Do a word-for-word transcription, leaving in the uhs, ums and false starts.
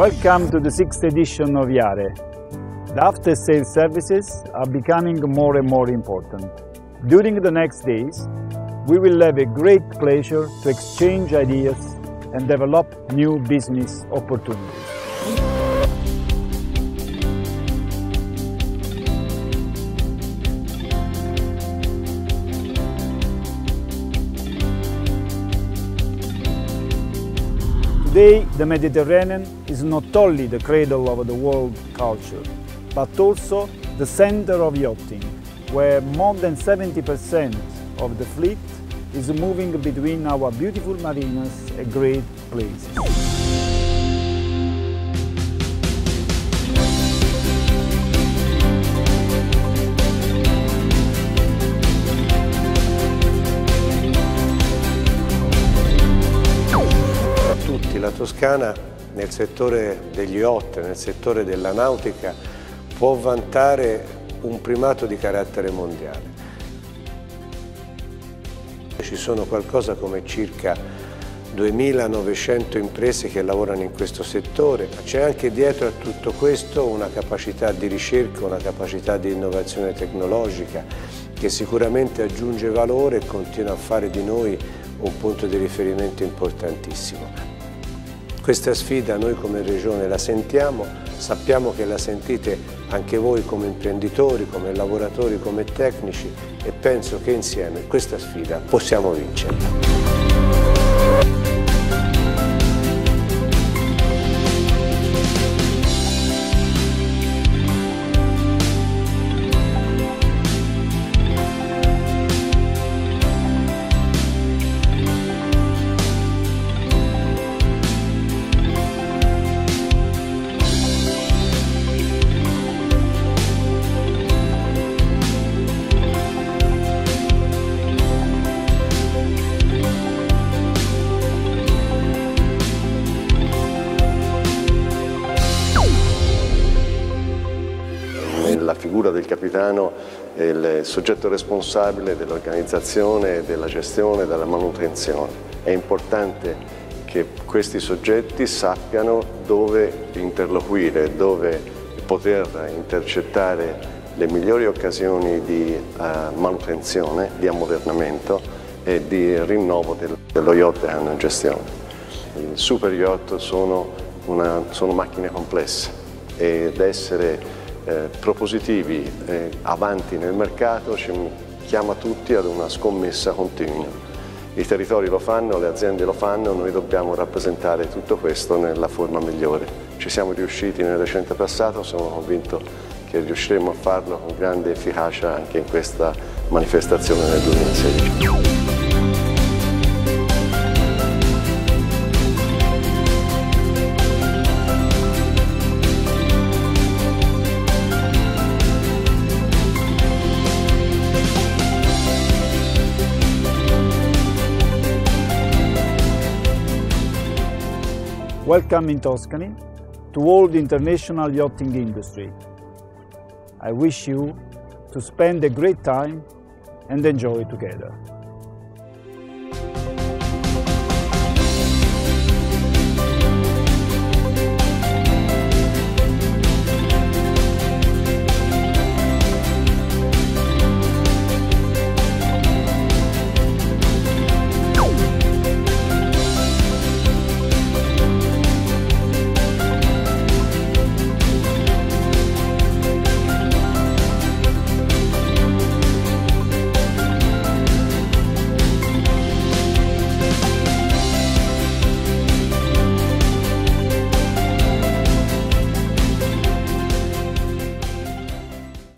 Welcome to the sixth edition of IARE. The after-sales services are becoming more and more important. During the next days, we will have a great pleasure to exchange ideas and develop new business opportunities. Today, the Mediterranean is not only the cradle of the world culture, but also the center of yachting, where more than seventy percent of the fleet is moving between our beautiful marinas and great places. La Toscana nel settore degli yacht, nel settore della nautica, può vantare un primato di carattere mondiale. Ci sono qualcosa come circa duemilanovecento imprese che lavorano in questo settore. C'è anche dietro a tutto questo una capacità di ricerca, una capacità di innovazione tecnologica che sicuramente aggiunge valore e continua a fare di noi un punto di riferimento importantissimo. Questa sfida noi come Regione la sentiamo, sappiamo che la sentite anche voi come imprenditori, come lavoratori, come tecnici e penso che insieme questa sfida possiamo vincerla. La figura del capitano è il soggetto responsabile dell'organizzazione, della gestione e della manutenzione. È importante che questi soggetti sappiano dove interloquire, dove poter intercettare le migliori occasioni di uh, manutenzione, di ammodernamento e di rinnovo del, dello yacht che hanno in gestione. I super yacht sono, una, sono macchine complesse ed essere Eh, propositivi, eh, avanti nel mercato, ci chiama tutti ad una scommessa continua. I territori lo fanno, le aziende lo fanno, noi dobbiamo rappresentare tutto questo nella forma migliore. Ci siamo riusciti nel recente passato, sono convinto che riusciremo a farlo con grande efficacia anche in questa manifestazione nel duemilasedici. Welcome in Tuscany to all the international yachting industry. I wish you to spend a great time and enjoy together.